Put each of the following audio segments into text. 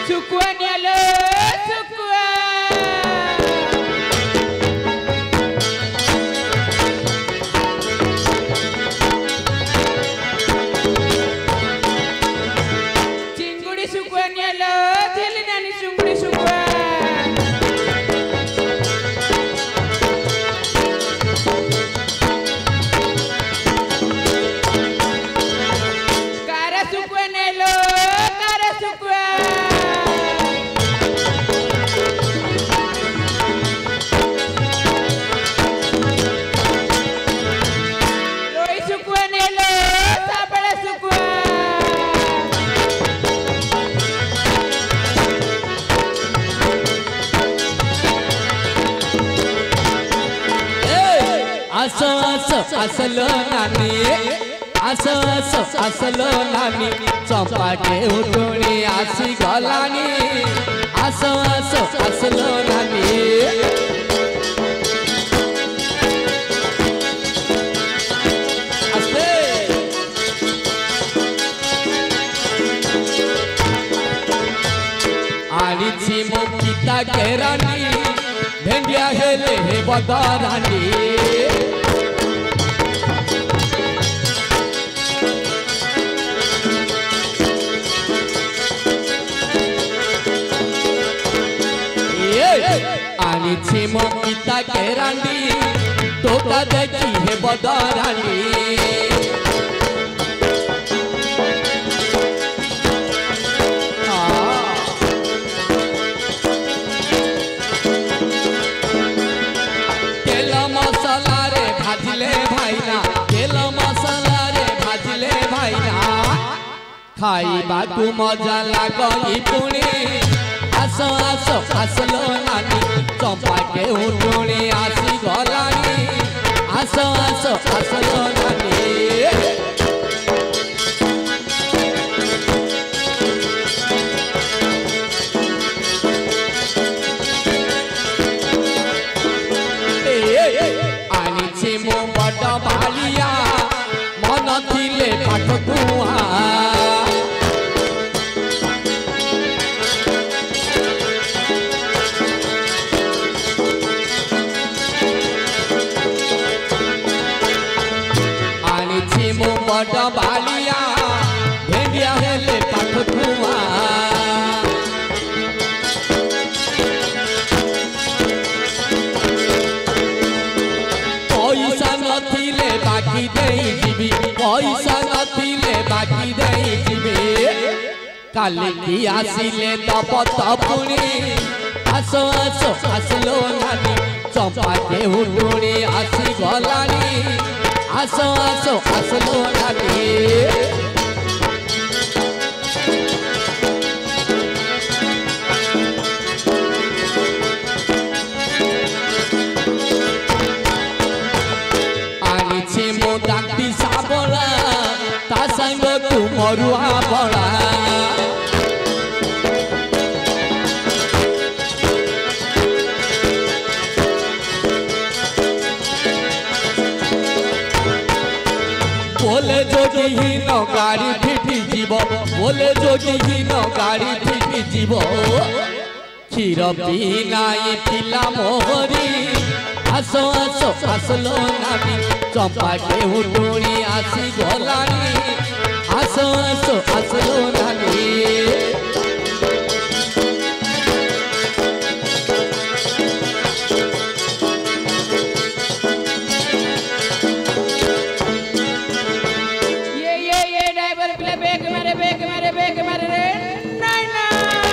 Sukua nialo sukua. Cinguri sukua nialo telinani cinguri sukua. Kara sukua nialo kara sukua. Aso aso aslo nani aso aso aslo nani चंपाके उठुनी आसी गलानी आसो आसो असलो नानी आस्ते आनी छी मुकिता केरानी भेंडिया हेले हे बदरानी आनी छी मुकिता केरानी तोका देखी हे बदरानी तेल मसाला रे भाजले भाईना तेल मसाला रे भाजले भाईना खाइबा तू मजा लागई पुणी आसो आसो असलो नानी चंपाके उठुनी आसी गलानी आसो आसो असलो नानी आनी छी मो बड़ भालिया मन थिले पाठ कुआ बड़ बालिया भेंडिया हेले पाठ कुआ पैसा नथिले बाकी देई जीवी पैसा नथिले बाकी देई जीवी काली की आसिले तब तपुनी आसो आसो असलो नानी चंपाके उठुनी आसी गलानी आसो आसो असलो नानी आनी छी मो दांती साबला ता संग तू मरुआ बड़ा बोले जोगी ही न गाड़ी फिटी जीव बोले जोगी ही न गाड़ी फिटी जीव क्षीर पीनाई पिला मोहरी आसो आसो असलो नानी चंपाके उठुनी आसी गलानी आसो आसो असलो नानी बेग मारे रे नहीं ना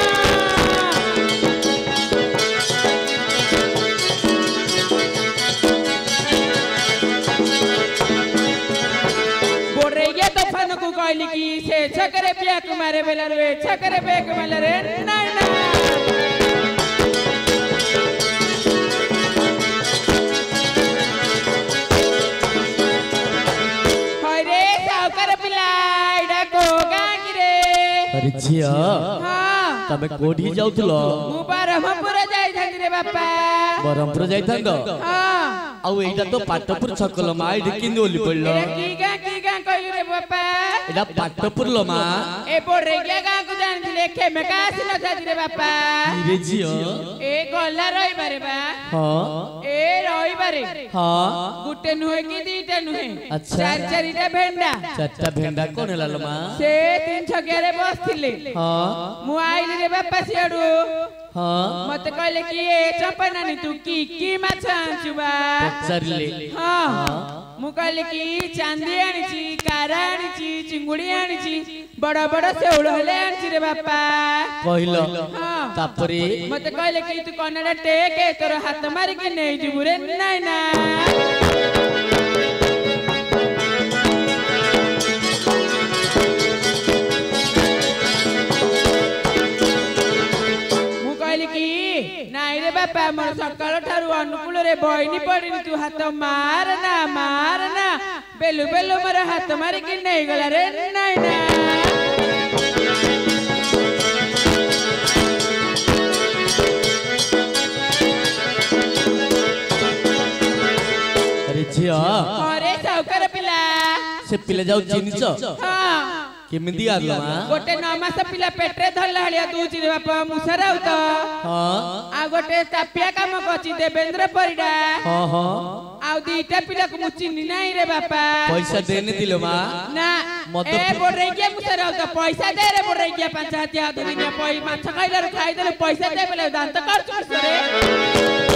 बोल रही है तो फन को कहली की से छकरे बेग मारे बेला रे छकरे बेग मारे रे नहीं ना अरे झिया तबे कोठी जाउथलो मु बरहमपुर जाई थांदी रे बापा बरहमपुर जाई थांद हां आउ एटा तो पाटपुर छकल मा एडी किंदी ओली पड़लो एटा की गा कहली रे बापा एटा पाटपुर लो मा ए बोरे के गा को जान ଆସିଲେ କେମେକା ଆସି ନଥାନ୍ତି ରେ ବାପା रे झियो ଏ ଗଲା ରଇବାରେ ବା हाँ ଏ ରଇବାରେ हाँ गुटे नुहे की दीटा नुहे अच्छा। चार चारिटा भेंडा चारटा भेंडा कोन लालो मा से तीन छकिया रे बसथिले हाँ मु आइली रे बापा सियाडू हाँ मते कहले कि ए चपनानी तू की माछ आंचु बा पचारिले हाँ मु कहले कि चांदी आनिची कारा आनिची चिंगुड़ी आनिची बड़ा बड़ा सेउल हले आनिची रे बापा कहलो हाँ तापरे मते कहले कि तू कन्नडा टेके तोर हाथ मारी के नै जिबु रे नाइ ना नाई रे बापा मोर सकाळ ठारू अनुकूल रे बहिनी पड़िनी तू हाथ मारना बेलु बेलु मोर हाथ मारी कि नहीं गला रे नाई ना अरे झियो अरे साउकार पिला से पिले जाऊ जिनिस हां केमिति आलो मा गोटे 9 मास पिला पेटरे धरला हलिया दूची रे बापा मुसराउ त हां आ गोटे तापिया काम कची देवेंद्र परिडा हां हां आ दीटा पिला को मुचिनी नाही रे बापा पैसा देने दिलो मा ना मत ए बोरे के मुसराउ त पैसा दे रे बोरे के पंचायत या दुनिया पई माछ खाइला खाइ देले पैसा दे बेले दान त करछु रे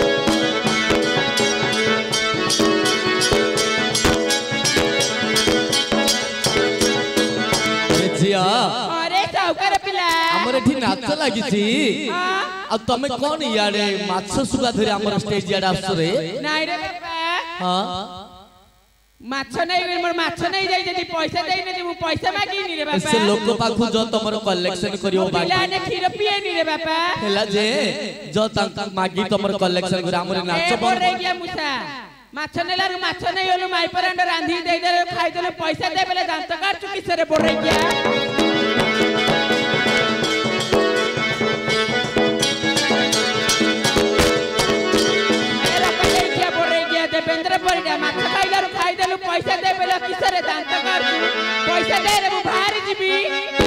झियो अरे साउकार पिला हमर एठी नाच लागिची हां आ तमे कोन याडे माछ सुगा धरे हमर स्टेज याडे आसु रे नाही रे बापा हां माछ नाही मोर माछ नाही जाई जदी पैसा देई ने मु पैसा मागिनी रे बापा से लोक पाखु जो तमर कलेक्शन करियो बाकी पिला ने खीर पिएनी रे बापा हेला जे जो तंक मागी तमर कलेक्शन कर हमर नाच ए बोरे के मुसा माछ नेला रे माछ नाही होलो माई परांड रांधी देई दे खाइ देले पैसा दे बेले दांत काट चुकी सरे बोरे के देवेंद्र परिडा माछ खाइला खाइ देलु पैसा दे बेले किसरे दांत काट पैसा दे रे मु भारी जीबी